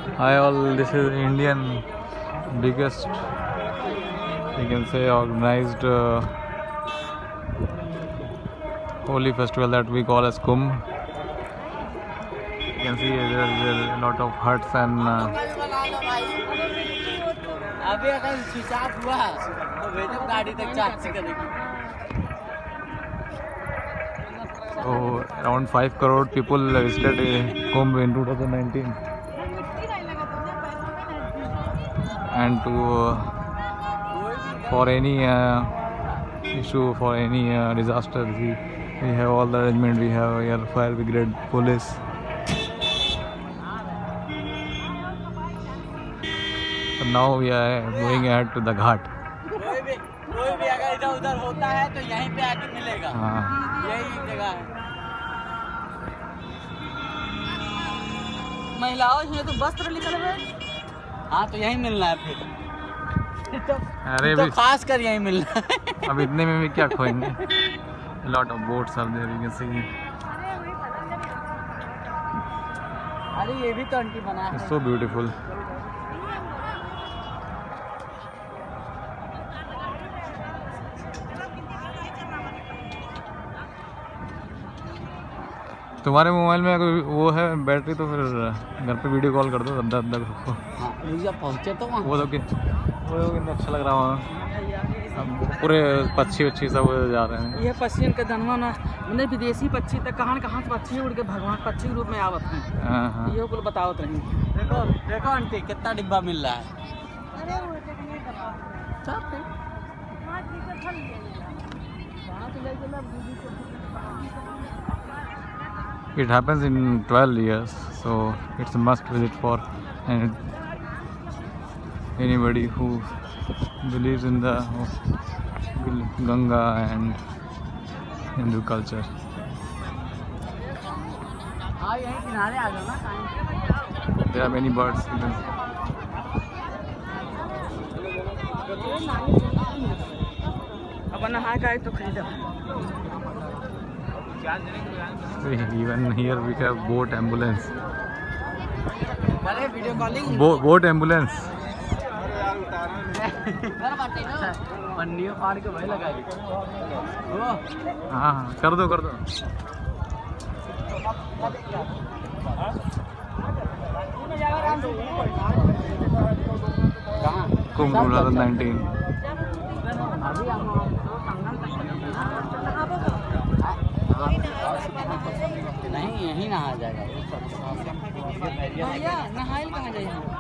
Hi all, this is Indian biggest, you can say, organized holy festival that we call as Kumbh. You can see there is a lot of huts and so around 5 crore people visited Kumbh in 2019, and for any issue, for any disaster, we have all the arrangement. We have air, fire brigade, police. So now we are going ahead to the ghat. कोई भी अगर इधर उधर होता है तो यहीं पे आके मिलेगा। यही जगह है। महिलाओं ये तो वस्त्र निकल गए। हाँ तो यहीं मिलना है फिर। अरे तो खास कर यहीं मिलना है। अब इतने में भी क्या खोएंगे? Lot of boats are there, you can see. अरे ये भी तो आंटी बना है। It's so beautiful. तुम्हारे मोबाइल में अगर वो है बैटरी तो फिर घर पे वीडियो कॉल कर दो अद्दा सबको। पहुँचे तो वहाँ वो तो कितना अच्छा लग रहा है। पूरे पक्षी सब जा रहे हैं। ये पक्षी का धनवा ना मतलब विदेशी पक्षी तक कहाँ से पक्षी उड़ के भगवान पक्षी के रूप में आवत हैं। ये कुल बतावत रही। देखो देखो आंटी कितना डिब्बा मिल रहा है। It happens in 12 years, so it's a must visit for anybody who believes in the Ganga and Hindu culture. There are many birds. Even here we have boat ambulance. Boat ambulance. हाँ कर दो कुंभ 2019। नहीं यहीं नहा जाएगा। नहाइल कहाँ जाए?